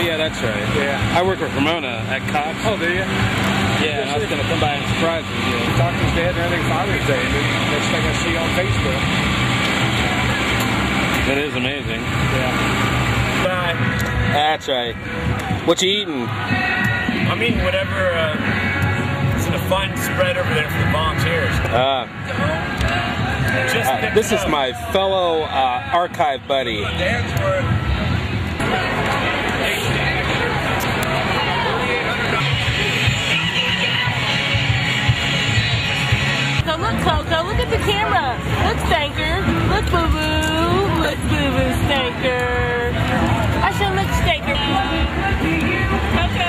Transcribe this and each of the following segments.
yeah, that's right. Yeah. I work with Ramona at Cox. Oh, do you? Yeah, and I was going to come by and surprise you. Yeah. Doctor's Day and everything, Father's Day. Next thing I see on Facebook. That is amazing. Yeah. Bye. That's right. What you eating? I'm eating whatever. It's in a fun spread over there for the volunteers. This is my fellow archive buddy. So look, Coco, look at the camera. Look, Stanker. Look, Boo-Boo. Look, Boo-Boo, Stanker. I should look, Stanker. Coco.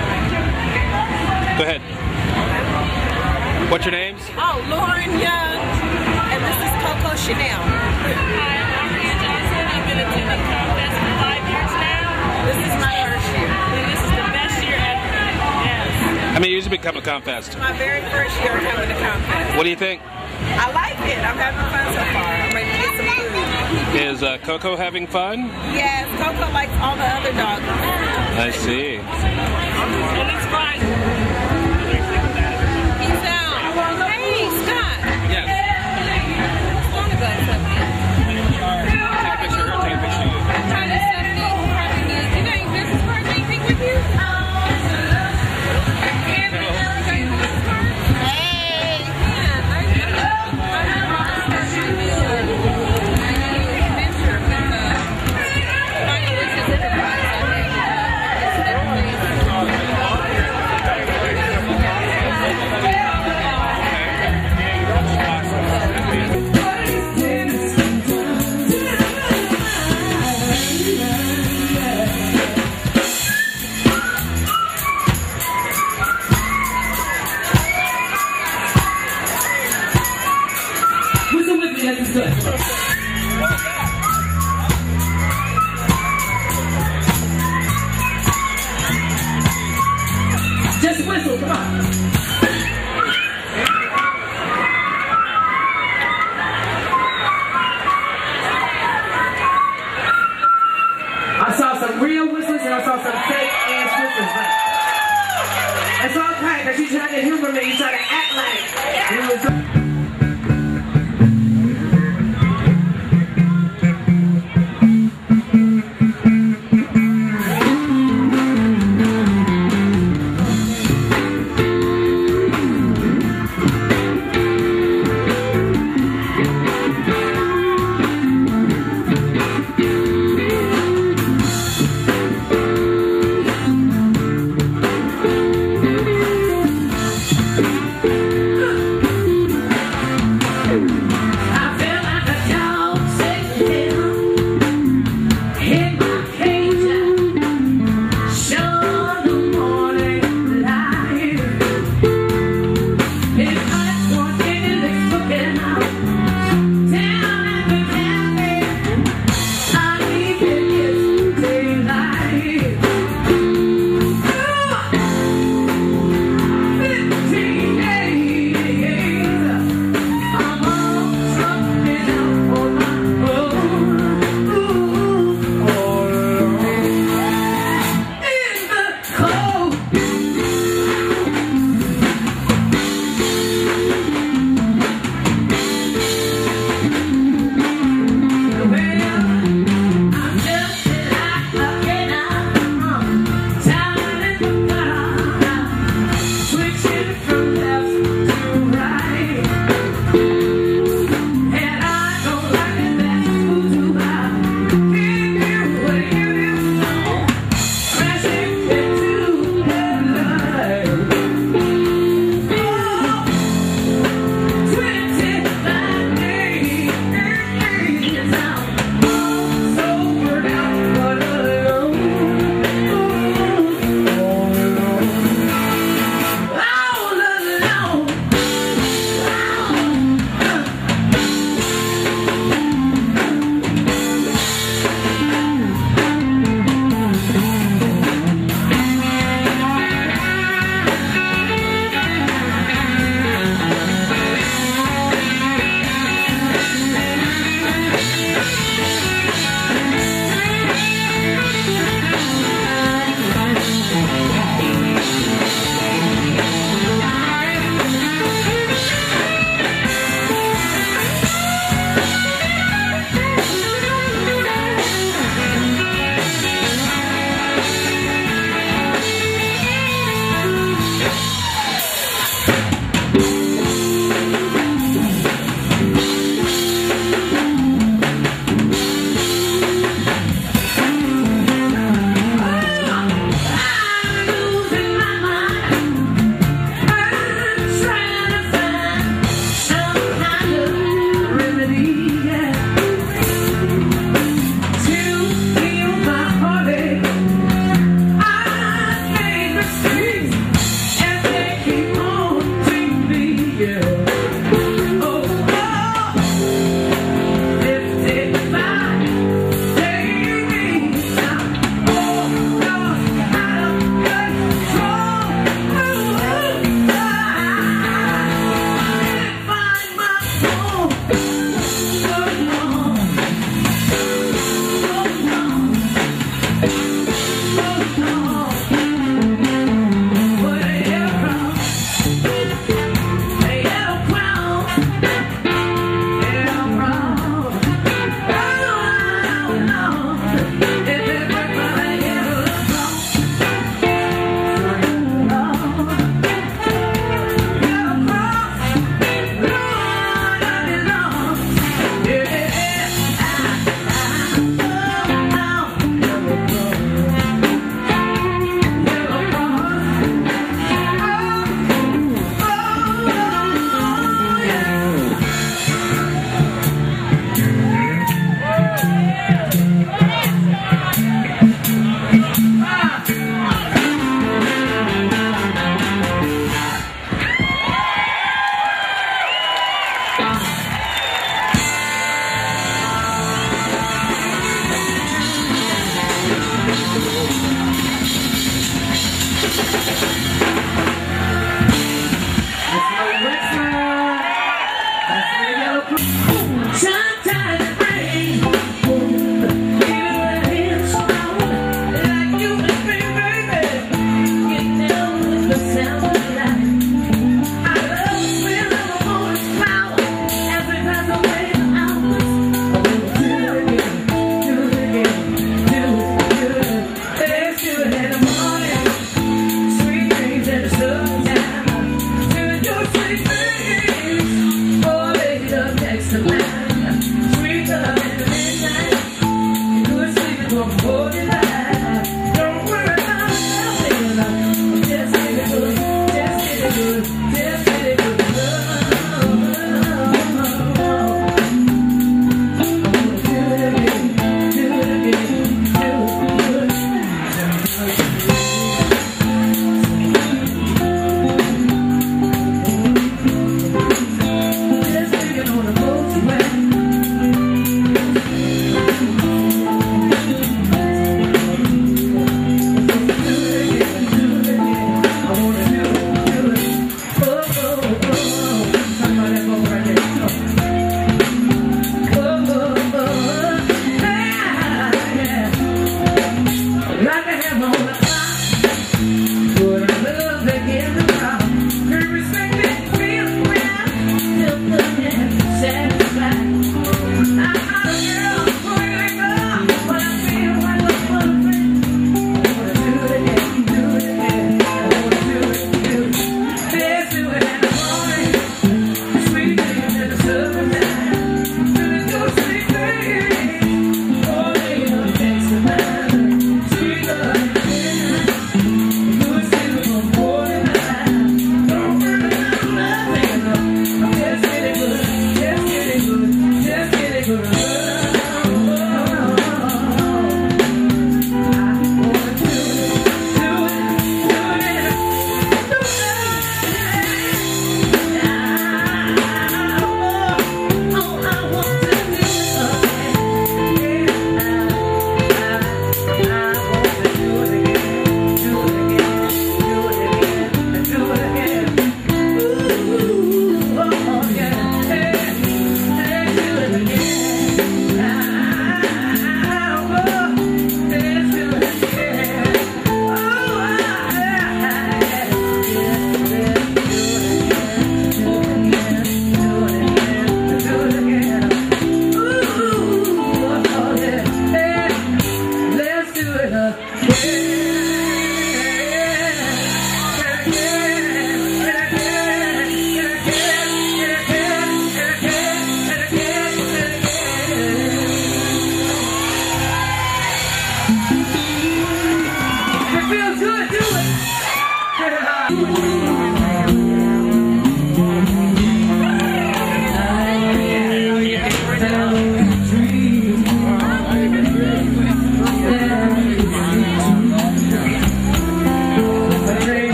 Go ahead. What's your names? Oh, Lauren Young. And this is Coco Chanel. Hi, I'm Maria Johnson. I've been attending ComFest for 5 years now. This is my first year. And this is the best year ever. Yes. How many years have you been coming to ComFest? My very first year coming to ComFest. What do you think? I like it. I'm having fun so far. I'm ready to get some food. Is Coco having fun? Yes, Coco likes all the other dogs. I see. And it's fun. He's out. Hey, Scott. Yes. What's wrong about something? Take a picture of her, take a picture of you. I'm trying to set me. You got any business cards or anything with you? Just whistle, come on. I saw some real whistles and I saw some fake ass whistles. But it's all right, because you try to humor me, you try to act like it was.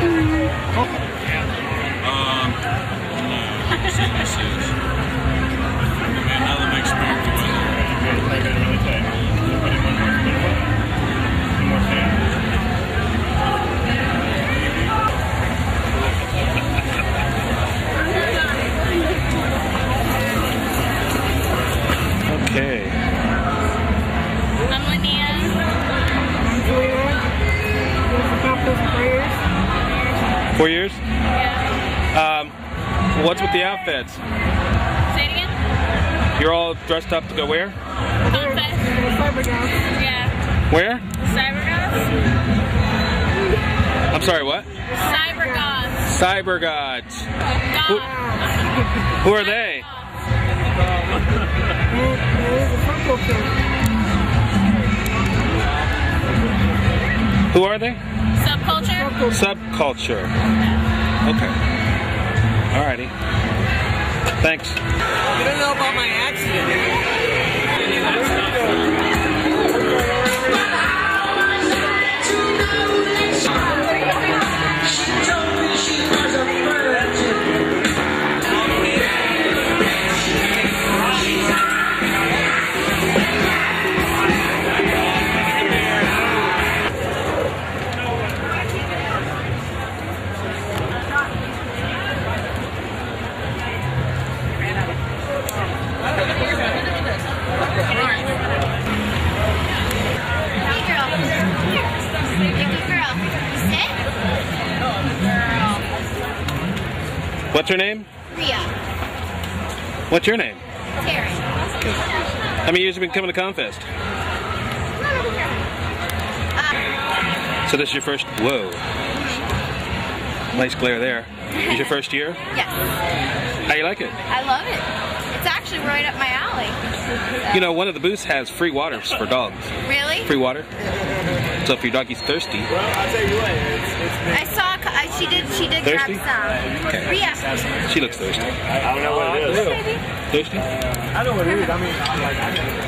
Another big spiritual Okay. I'm Linnea. I'm Julia. 4 years? Yeah. What's with the outfits? Say it again? You're all dressed up to go where? ComFest. Yeah. Where? Cyber goths? I'm sorry, what? Cyber goths. Cyber gods. Who are they? Who are they? Subculture? Subculture. Okay. Alrighty. Thanks. You don't know about my accident. What's her name? Rhea. What's your name? Taryn. How many years have you been coming to ComFest? So this is your first, whoa. Nice glare there. Is your first year? Yes. How you like it? I love it. It's actually right up my alley. You know, one of the booths has free waters for dogs. Really? Free water. So if your doggy's thirsty. Well, I'll tell you what, I saw, she did Thirsty? grab some. Okay. Rhea. She looks thirsty. I don't know what it is. Thirsty? I know what it is. I mean, like, I know.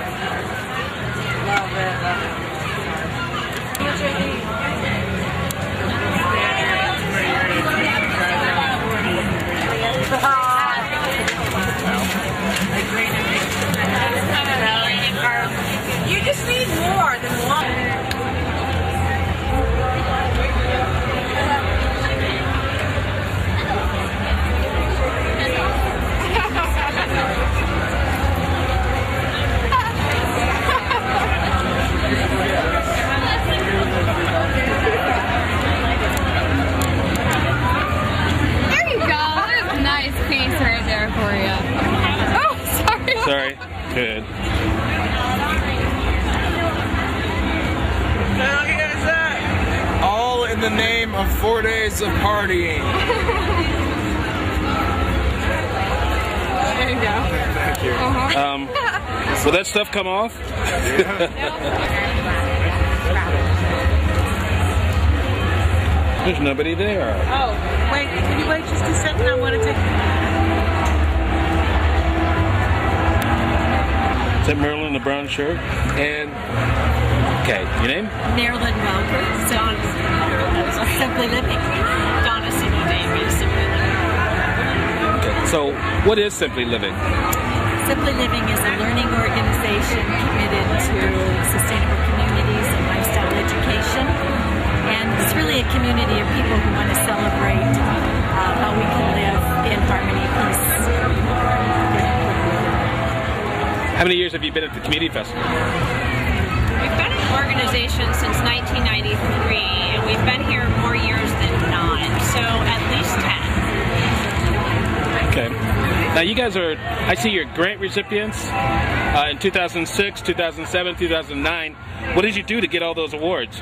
You just need more than one. There you go. There's a nice piece right there for you. Oh, sorry. Sorry. Good. All in the name of 4 days of partying. There you go. Thank you. Will that stuff come off? There's nobody there. Oh, wait, can you wait just a second? I want to take. Is that Merlin in the brown shirt? And, okay, your name? Marilyn Welker, Simply Living. Donna Simo Davies, Simply Living. Okay, so what is Simply Living? Simply Living is a learning organization committed to sustainable communities and lifestyle education. And it's really a community of people who want to celebrate how we can live in harmony, peace. How many years have you been at the Community Festival? We've been an organization since 1993, and we've been here more years than not, so at least 10. Okay. Now you guys are, I see you're grant recipients in 2006, 2007, 2009. What did you do to get all those awards?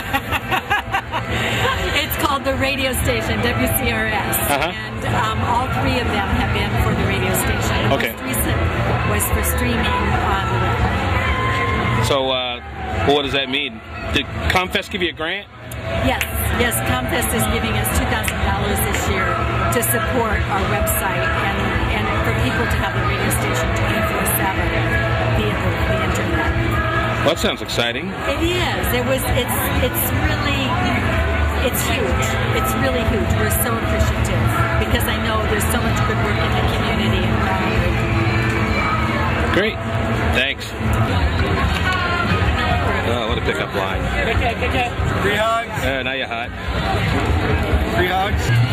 It's called the radio station, WCRS, and all three of them have been for the radio station. The most recent was for streaming on the web. So, well, what does that mean? Did ComFest give you a grant? Yes, ComFest is giving us $2,000 this year to support our website and for people to have the radio station 24/7 via the internet. Well, that sounds exciting. It is. It's really it's huge. It's really huge. We're so appreciative because I know there's so much good work in the community around it. Great. Thanks. Oh, what a pickup line. Free hugs. Now you're hot. Free hugs.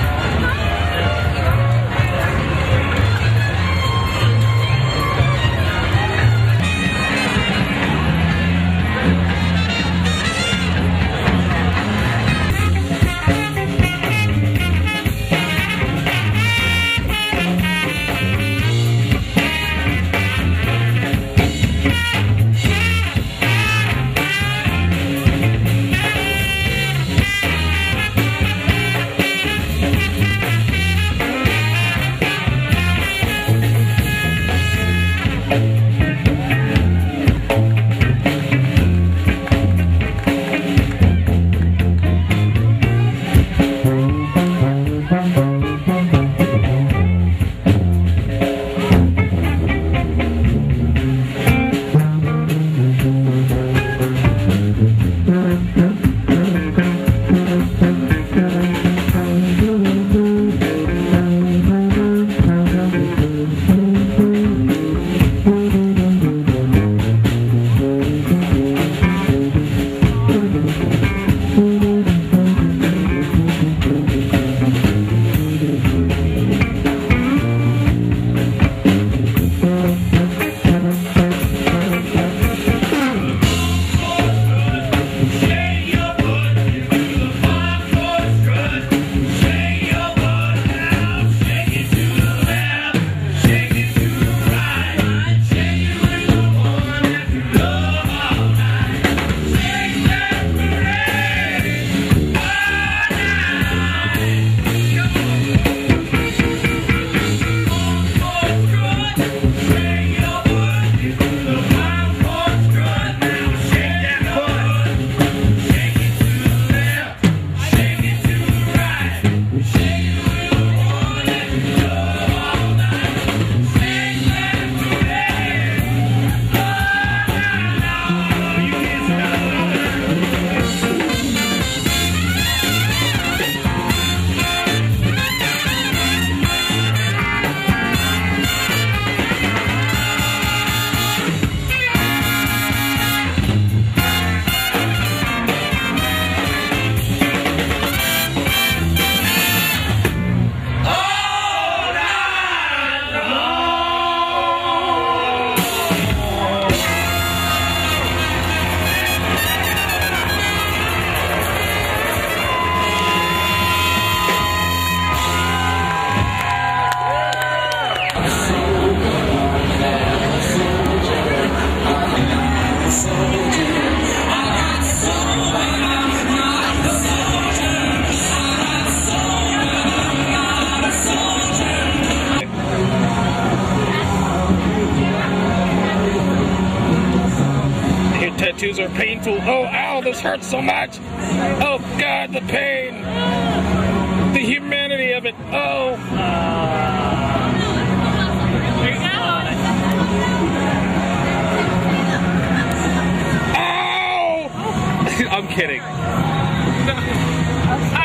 Tattoos are painful. Oh, ow, this hurts so much. Oh, God, the pain. The humanity of it. Oh. There you go. Ow! I'm kidding.